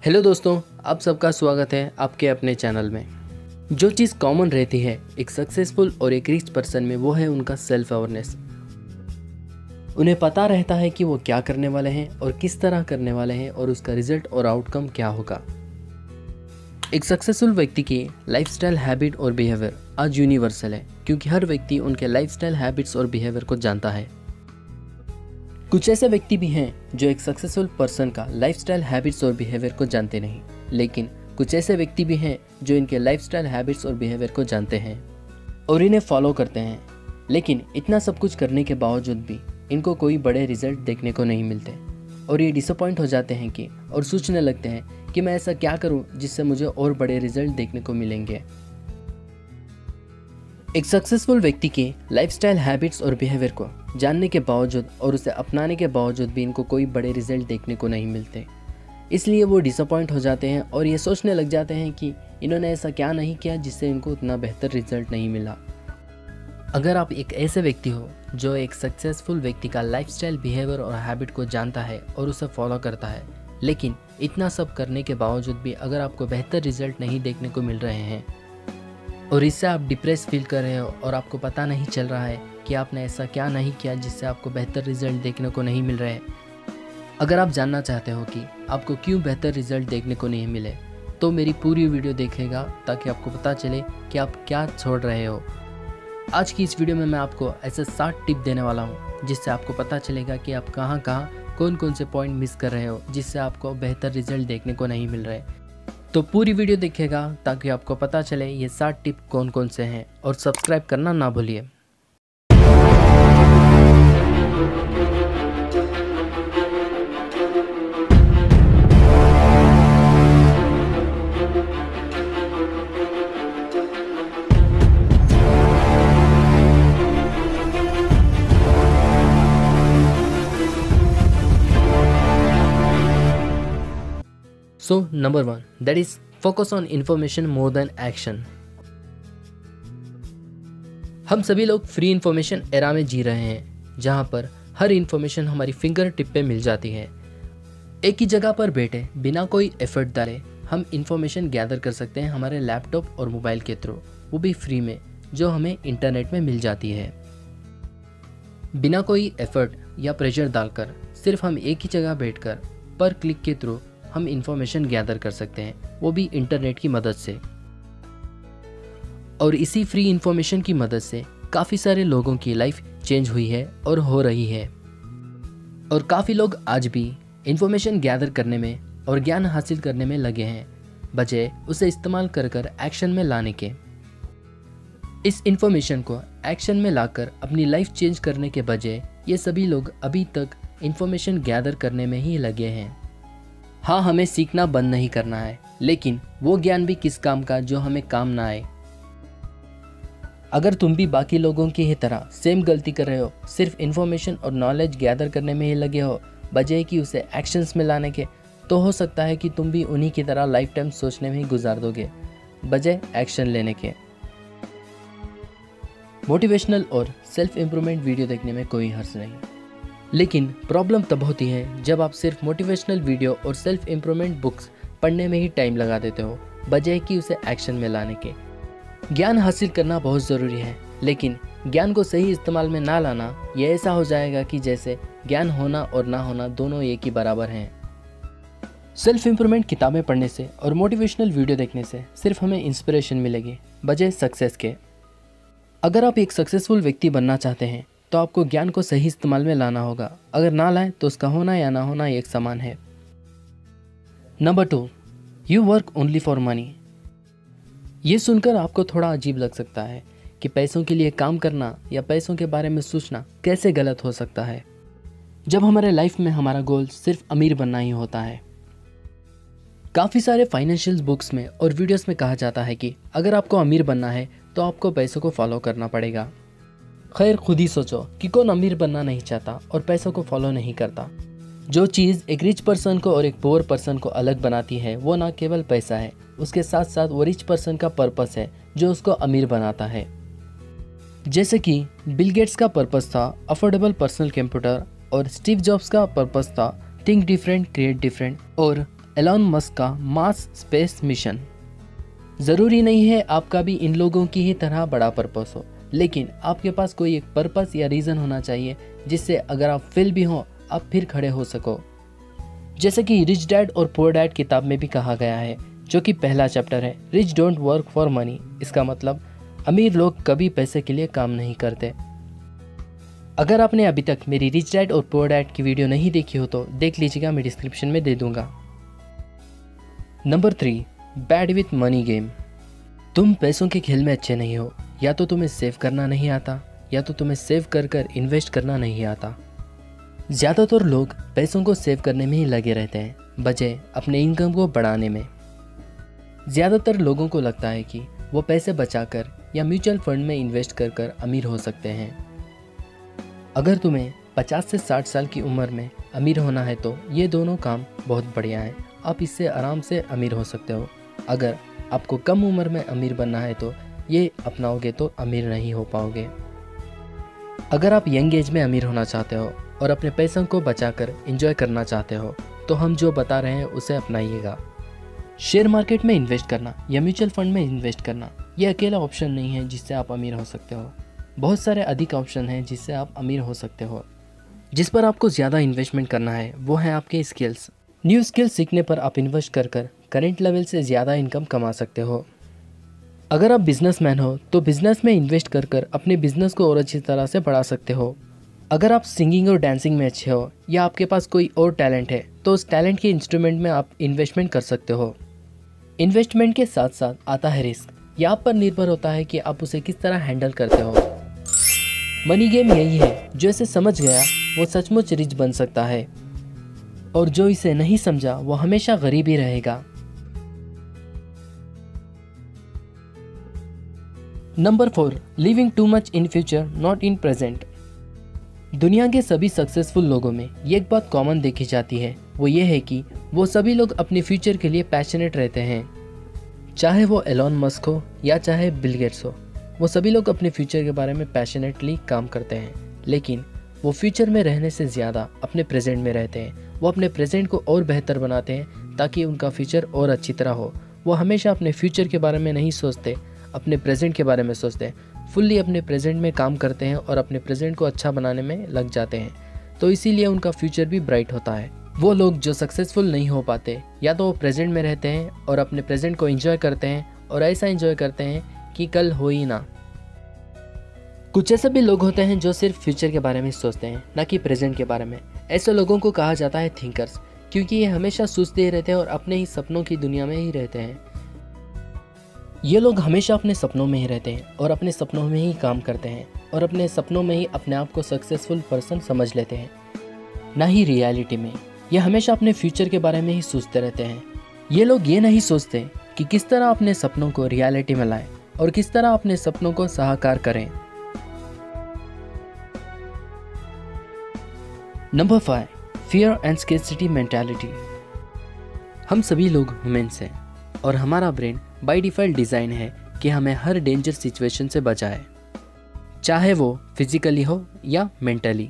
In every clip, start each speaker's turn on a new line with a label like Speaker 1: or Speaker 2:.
Speaker 1: Hello दोस्तों, आप सबका स्वागत है आपके अपने चैनल में। जो चीज़ कॉमन रहती है एक सक्सेसफुल और एक रिच पर्सन में, वो है उनका सेल्फ अवेयरनेस। उन्हें पता रहता है कि वो क्या करने वाले हैं और किस तरह करने वाले हैं और उसका रिजल्ट और आउटकम क्या होगा। एक सक्सेसफुल व्यक्ति की लाइफस्टाइल, हैबिट और बिहेवियर आज यूनिवर्सल है, क्योंकि हर व्यक्ति उनके लाइफस्टाइल, हैबिट्स और बिहेवियर को जानता है। कुछ ऐसे व्यक्ति भी हैं जो एक सक्सेसफुल पर्सन का लाइफस्टाइल, हैबिट्स और बिहेवियर को जानते नहीं, लेकिन कुछ ऐसे व्यक्ति भी हैं जो इनके लाइफस्टाइल, हैबिट्स और बिहेवियर को जानते हैं और इन्हें फॉलो करते हैं। लेकिन इतना सब कुछ करने के बावजूद भी इनको कोई बड़े रिजल्ट देखने को नहीं मिलते और ये डिसअपॉइंट हो जाते हैं कि और सोचने लगते हैं कि मैं ऐसा क्या करूं जिससे मुझे और बड़े रिजल्ट देखने को मिलेंगे। एक सक्सेसफुल व्यक्ति की लाइफस्टाइल, हैबिट्स और बिहेवियर को जानने के बावजूद और उसे अपनाने के बावजूद भी इनको कोई बड़े रिजल्ट देखने को नहीं मिलते, इसलिए वो डिसअपॉइंट हो जाते हैं और ये सोचने लग जाते हैं कि इन्होंने ऐसा क्या नहीं किया जिससे इनको उतना बेहतर रिजल्ट नहीं मिला। अगर आप एक ऐसे व्यक्ति हो जो एक सक्सेसफुल व्यक्ति का लाइफस्टाइल, बिहेवियर और हैबिट को जानता है और उसे फॉलो करता है, लेकिन इतना सब करने के बावजूद भी अगर आपको बेहतर रिजल्ट नहीं देखने को मिल रहे हैं और इससे आप डिप्रेस फील कर रहे हो और आपको पता नहीं चल रहा है कि आपने ऐसा क्या नहीं किया जिससे आपको बेहतर रिजल्ट देखने को नहीं मिल रहे। अगर आप जानना चाहते हो कि आपको क्यों बेहतर रिजल्ट देखने को नहीं मिले, तो मेरी पूरी वीडियो देखेगा ताकि आपको पता चले कि आप क्या छोड़ रहे हो। आज की इस वीडियो में मैं आपको ऐसे 7 टिप देने वाला हूँ जिससे आपको पता चलेगा कि आप कहाँ कौन कौन से पॉइंट मिस कर रहे हो जिससे आपको बेहतर रिजल्ट देखने को नहीं मिल रहे। तो पूरी वीडियो देखिएगा ताकि आपको पता चले ये 7 टिप कौन कौन से हैं और सब्सक्राइब करना ना भूलिए। So number 1, that is focus on information more than action। हम सभी लोग फ्री इंफॉर्मेशन एरा में जी रहे हैं, जहां पर हर इंफॉर्मेशन हमारी फिंगर टिप पे मिल जाती है। एक ही जगह पर बैठे बिना कोई एफर्ट डाले हम इंफॉर्मेशन गैदर कर सकते हैं हमारे लैपटॉप और मोबाइल के थ्रू, वो भी फ्री में, जो हमें इंटरनेट में मिल जाती है। बिना कोई एफर्ट या प्रेशर डालकर सिर्फ हम एक ही जगह बैठकर पर क्लिक के थ्रू हम इंफॉर्मेशन गैदर कर सकते हैं, वो भी इंटरनेट की मदद से। और इसी फ्री इंफॉर्मेशन की मदद से काफ़ी सारे लोगों की लाइफ चेंज हुई है और हो रही है। और काफ़ी लोग आज भी इंफॉर्मेशन गैदर करने में और ज्ञान हासिल करने में लगे हैं, बजाय उसे इस्तेमाल कर एक्शन में लाने के। इस इंफॉर्मेशन को एक्शन में लाकर अपनी लाइफ चेंज करने के बजाय ये सभी लोग अभी तक इंफॉर्मेशन गैदर करने में ही लगे हैं। हाँ, हमें सीखना बंद नहीं करना है, लेकिन वो ज्ञान भी किस काम का जो हमें काम ना आए। अगर तुम भी बाकी लोगों की ही तरह सेम गलती कर रहे हो, सिर्फ इन्फॉर्मेशन और नॉलेज गैदर करने में ही लगे हो बजाय कि उसे एक्शंस में लाने के, तो हो सकता है कि तुम भी उन्हीं की तरह लाइफ टाइम सोचने में ही गुजार दोगे बजाय एक्शन लेने के। मोटिवेशनल और सेल्फ इम्प्रूवमेंट वीडियो देखने में कोई हर्ज नहीं, लेकिन प्रॉब्लम तब होती है जब आप सिर्फ मोटिवेशनल वीडियो और सेल्फ इम्प्रूवमेंट बुक्स पढ़ने में ही टाइम लगा देते हो बजाय कि उसे एक्शन में लाने के। ज्ञान हासिल करना बहुत ज़रूरी है, लेकिन ज्ञान को सही इस्तेमाल में ना लाना, यह ऐसा हो जाएगा कि जैसे ज्ञान होना और ना होना दोनों एक ही बराबर हैं। सेल्फ इम्प्रूवमेंट किताबें पढ़ने से और मोटिवेशनल वीडियो देखने से सिर्फ हमें इंस्पिरेशन मिलेगी बजाय सक्सेस के। अगर आप एक सक्सेसफुल व्यक्ति बनना चाहते हैं तो आपको ज्ञान को सही इस्तेमाल में लाना होगा। अगर ना लाए तो उसका होना या ना होना एक समान है। Number 2, you work only for money. ये सुनकर आपको थोड़ा अजीब लग सकता है कि पैसों के लिए काम करना या पैसों के बारे में सोचना कैसे गलत हो सकता है, जब हमारे लाइफ में हमारा गोल सिर्फ अमीर बनना ही होता है। काफ़ी सारे फाइनेंशियल बुक्स में और वीडियोस में कहा जाता है कि अगर आपको अमीर बनना है तो आपको पैसों को फॉलो करना पड़ेगा। खैर, खुद ही सोचो कि कौन अमीर बनना नहीं चाहता और पैसों को फॉलो नहीं करता। जो चीज़ एक रिच पर्सन को और एक पुअर पर्सन को अलग बनाती है वो ना केवल पैसा है, उसके साथ साथ वो रिच पर्सन का पर्पस है जो उसको अमीर बनाता है। जैसे कि बिल गेट्स का पर्पस था अफोर्डेबल पर्सनल कंप्यूटर और स्टीव जॉब्स का पर्पस था थिंक डिफरेंट क्रिएट डिफरेंट, और एलॉन मस्क का मार्स स्पेस मिशन। ज़रूरी नहीं है आपका भी इन लोगों की ही तरह बड़ा पर्पस हो, लेकिन आपके पास कोई एक पर्पस या रीज़न होना चाहिए जिससे अगर आप फेल भी हो आप फिर खड़े हो सको। जैसे कि रिच डैड और पुअर डैड किताब में भी कहा गया है, जो कि पहला चैप्टर है, rich don't work for money. इसका मतलब अमीर लोग कभी पैसे के लिए काम नहीं करते। अगर आपने अभी तक मेरी रिच डैड और पुअर डैड की वीडियो नहीं देखी हो तो देख लीजिएगा, मैं डिस्क्रिप्शन में दे दूंगा। Number 3, bad with money game. तुम पैसों के खेल में अच्छे नहीं हो, या तो तुम्हें सेव करना नहीं आता या तो तुम्हें सेव कर कर इन्वेस्ट करना नहीं आता। ज़्यादातर लोग पैसों को सेव करने में ही लगे रहते हैं, बजाय अपने इनकम को बढ़ाने में। ज़्यादातर लोगों को लगता है कि वो पैसे बचाकर या म्यूचुअल फंड में इन्वेस्ट कर कर अमीर हो सकते हैं। अगर तुम्हें 50 से 60 साल की उम्र में अमीर होना है तो ये दोनों काम बहुत बढ़िया है, आप इससे आराम से अमीर हो सकते हो। अगर आपको कम उम्र में अमीर बनना है तो ये अपनाओगे तो अमीर नहीं हो पाओगे। अगर आप यंग एज में अमीर होना चाहते हो और अपने पैसों को बचाकर एंजॉय करना चाहते हो तो हम जो बता रहे हैं उसे अपनाइएगा। शेयर मार्केट में इन्वेस्ट करना या म्यूचुअल फंड में इन्वेस्ट करना ये अकेला ऑप्शन नहीं है जिससे आप अमीर हो सकते हो। बहुत सारे अधिक ऑप्शन हैं जिससे आप अमीर हो सकते हो। जिस पर आपको ज़्यादा इन्वेस्टमेंट करना है वो है आपके स्किल्स। न्यू स्किल्स सीखने पर आप इन्वेस्ट कर कर करेंट लेवल से ज़्यादा इनकम कमा सकते हो। अगर आप बिजनेसमैन हो तो बिजनेस में इन्वेस्ट कर कर अपने बिजनेस को और अच्छी तरह से बढ़ा सकते हो। अगर आप सिंगिंग और डांसिंग में अच्छे हो या आपके पास कोई और टैलेंट है तो उस टैलेंट के इंस्ट्रूमेंट में आप इन्वेस्टमेंट कर सकते हो। इन्वेस्टमेंट के साथ साथ आता है रिस्क। यह आप पर निर्भर होता है कि आप उसे किस तरह हैंडल करते हो। मनी गेम यही है, जो इसे समझ गया वो सचमुच रिच बन सकता है और जो इसे नहीं समझा वो हमेशा गरीब ही रहेगा। Number 4, living too much in future not in present. दुनिया के सभी सक्सेसफुल लोगों में ये एक बात कॉमन देखी जाती है, वो ये है कि वो सभी लोग अपने फ्यूचर के लिए पैशनेट रहते हैं। चाहे वो एलॉन मस्क हो या चाहे बिल गेट्स हो, वो सभी लोग अपने फ्यूचर के बारे में पैशनेटली काम करते हैं, लेकिन वो फ्यूचर में रहने से ज़्यादा अपने प्रेजेंट में रहते हैं। वो अपने प्रेजेंट को और बेहतर बनाते हैं ताकि उनका फ्यूचर और अच्छी तरह हो। वो हमेशा अपने फ्यूचर के बारे में नहीं सोचते, अपने प्रेजेंट के बारे में सोचते हैं। फुल्ली अपने प्रेजेंट में काम करते हैं और अपने प्रेजेंट को अच्छा बनाने में लग जाते हैं, तो इसीलिए उनका फ्यूचर भी ब्राइट होता है। वो लोग जो सक्सेसफुल नहीं हो पाते, या तो वो प्रेजेंट में रहते हैं और अपने प्रेजेंट को एंजॉय करते हैं और ऐसा एंजॉय करते हैं कि कल हो ही ना। कुछ ऐसे भी लोग होते हैं जो सिर्फ फ्यूचर के बारे में सोचते हैं, ना कि प्रेजेंट के बारे में। ऐसे लोगों को कहा जाता है थिंकर्स, क्योंकि ये हमेशा सोचते ही रहते हैं और अपने ही सपनों की दुनिया में ही रहते हैं। ये लोग हमेशा अपने सपनों में ही रहते हैं और अपने सपनों में ही काम करते हैं और अपने सपनों में ही अपने आप को सक्सेसफुल पर्सन समझ लेते हैं, ना ही रियलिटी में। ये हमेशा अपने फ्यूचर के बारे में ही सोचते रहते हैं। ये लोग ये नहीं सोचते कि किस तरह अपने सपनों को रियलिटी में लाएं और किस तरह अपने सपनों को साकार करें। Number 5, fear and scarcity mentality. हम सभी लोग ह्यूमंस हैं और हमारा ब्रेन बाय डिफ़ॉल्ट डिज़ाइन है कि हमें हर डेंजर सिचुएशन से बचाए, चाहे वो फिजिकली हो या मेंटली।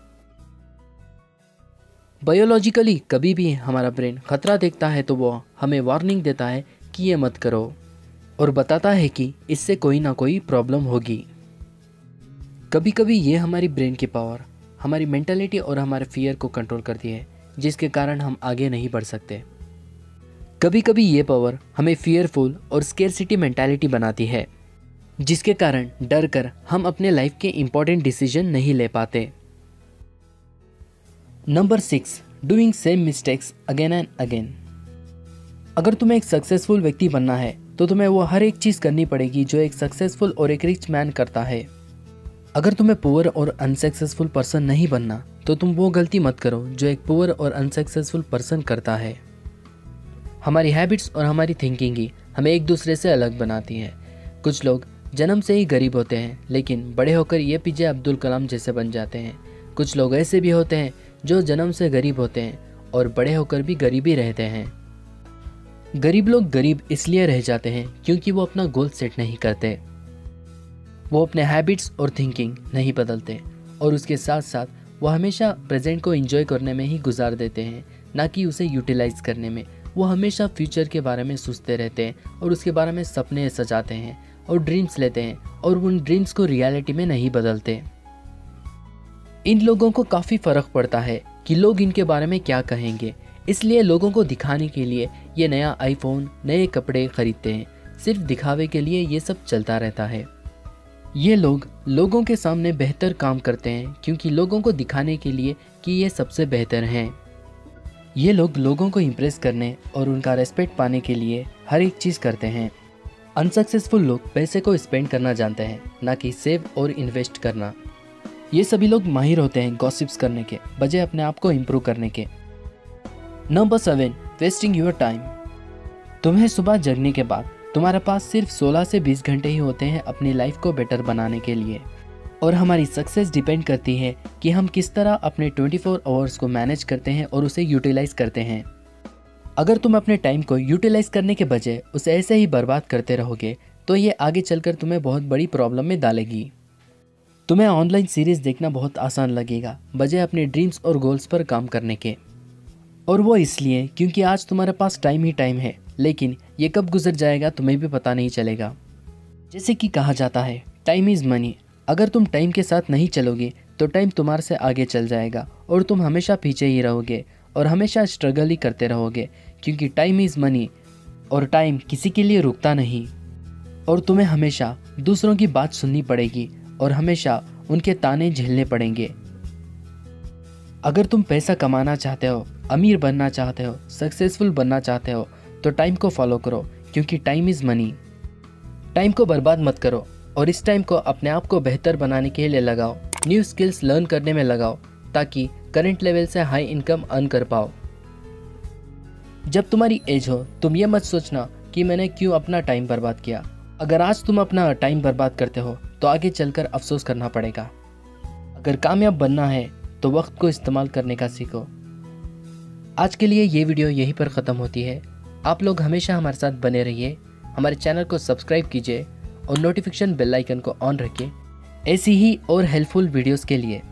Speaker 1: बायोलॉजिकली कभी भी हमारा ब्रेन खतरा देखता है तो वो हमें वार्निंग देता है कि ये मत करो और बताता है कि इससे कोई ना कोई प्रॉब्लम होगी। कभी कभी ये हमारी ब्रेन की पावर हमारी मेंटालिटी और हमारे फियर को कंट्रोल करती है, जिसके कारण हम आगे नहीं बढ़ सकते। कभी कभी ये पावर हमें फियरफुल और स्केर्सिटी मेंटालिटी बनाती है, जिसके कारण डर कर हम अपने लाइफ के इंपॉर्टेंट डिसीजन नहीं ले पाते। Number 6, doing same mistakes again and again. अगर तुम्हें एक सक्सेसफुल व्यक्ति बनना है तो तुम्हें वो हर एक चीज़ करनी पड़ेगी जो एक सक्सेसफुल और एक रिच मैन करता है। अगर तुम्हें पुअर और अनसक्सेसफुल पर्सन नहीं बनना तो तुम वो गलती मत करो जो एक पुअर और अनसक्सेसफुल पर्सन करता है। हमारी हैबिट्स और हमारी थिंकिंग ही हमें एक दूसरे से अलग बनाती है। कुछ लोग जन्म से ही गरीब होते हैं लेकिन बड़े होकर APJ अब्दुल कलाम जैसे बन जाते हैं। कुछ लोग ऐसे भी होते हैं जो जन्म से गरीब होते हैं और बड़े होकर भी गरीब ही रहते हैं। गरीब लोग गरीब इसलिए रह जाते हैं क्योंकि वो अपना गोल सेट नहीं करते, वो अपने हैबिट्स और थिंकिंग नहीं बदलते और उसके साथ साथ वो हमेशा प्रेजेंट को एंजॉय करने में ही गुजार देते हैं, ना कि उसे यूटिलाइज करने में। वो हमेशा फ्यूचर के बारे में सोचते रहते हैं और उसके बारे में सपने सजाते हैं और ड्रीम्स लेते हैं और उन ड्रीम्स को रियलिटी में नहीं बदलते। इन लोगों को काफ़ी फ़र्क पड़ता है कि लोग इनके बारे में क्या कहेंगे, इसलिए लोगों को दिखाने के लिए ये नया आईफोन, नए कपड़े खरीदते हैं। सिर्फ दिखावे के लिए ये सब चलता रहता है। ये लोग लोगों के सामने बेहतर काम करते हैं क्योंकि लोगों को दिखाने के लिए कि ये सबसे बेहतर हैं। ये लोग लोगों को इम्प्रेस करने और उनका रेस्पेक्ट पाने के लिए हर एक चीज़ करते हैं। अनसक्सेसफुल लोग पैसे को स्पेंड करना जानते हैं, ना कि सेव और इन्वेस्ट करना। ये सभी लोग माहिर होते हैं गॉसिप्स करने के बजाय अपने आप को इम्प्रूव करने के। Number 7, wasting your time. तुम्हें सुबह जगने के बाद तुम्हारे पास सिर्फ 16 से 20 घंटे ही होते हैं अपनी लाइफ को बेटर बनाने के लिए, और हमारी सक्सेस डिपेंड करती है कि हम किस तरह अपने 24 आवर्स को मैनेज करते हैं और उसे यूटिलाइज करते हैं। अगर तुम अपने टाइम को यूटिलाइज करने के बजाय उसे ऐसे ही बर्बाद करते रहोगे तो ये आगे चलकर तुम्हें बहुत बड़ी प्रॉब्लम में डालेगी। तुम्हें ऑनलाइन सीरीज़ देखना बहुत आसान लगेगा बजाय अपने ड्रीम्स और गोल्स पर काम करने के, और वो इसलिए क्योंकि आज तुम्हारे पास टाइम ही टाइम है, लेकिन ये कब गुजर जाएगा तुम्हें भी पता नहीं चलेगा। जैसे कि कहा जाता है, टाइम इज़ मनी। अगर तुम टाइम के साथ नहीं चलोगे तो टाइम तुम्हारे से आगे चल जाएगा और तुम हमेशा पीछे ही रहोगे और हमेशा स्ट्रगल ही करते रहोगे, क्योंकि टाइम इज़ मनी और टाइम किसी के लिए रुकता नहीं। और तुम्हें हमेशा दूसरों की बात सुननी पड़ेगी और हमेशा उनके ताने झेलने पड़ेंगे। अगर तुम पैसा कमाना चाहते हो, अमीर बनना चाहते हो, सक्सेसफुल बनना चाहते हो तो टाइम को फॉलो करो, क्योंकि टाइम इज़ मनी। टाइम को बर्बाद मत करो और इस टाइम को अपने आप को बेहतर बनाने के लिए लगाओ। न्यू स्किल्स लर्न करने में लगाओ ताकि करंट लेवल से हाई इनकम अर्न कर पाओ। जब तुम्हारी एज हो तुम ये मत सोचना कि मैंने क्यों अपना टाइम बर्बाद किया। अगर आज तुम अपना टाइम बर्बाद करते हो तो आगे चलकर अफसोस करना पड़ेगा। अगर कामयाब बनना है तो वक्त को इस्तेमाल करने का सीखो। आज के लिए ये वीडियो यहीं पर ख़त्म होती है। आप लोग हमेशा हमारे साथ बने रहिए, हमारे चैनल को सब्सक्राइब कीजिए और नोटिफिकेशन बेल आइकन को ऑन रखिए ऐसी ही और हेल्पफुल वीडियोस के लिए।